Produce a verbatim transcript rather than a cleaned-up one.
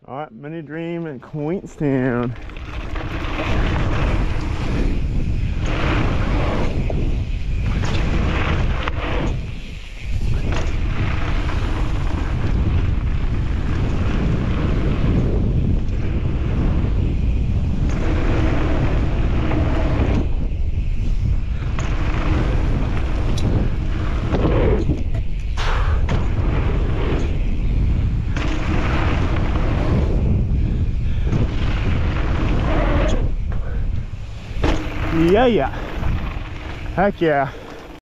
All right, Mini Dream in Queenstown. Yeah, yeah. Heck yeah.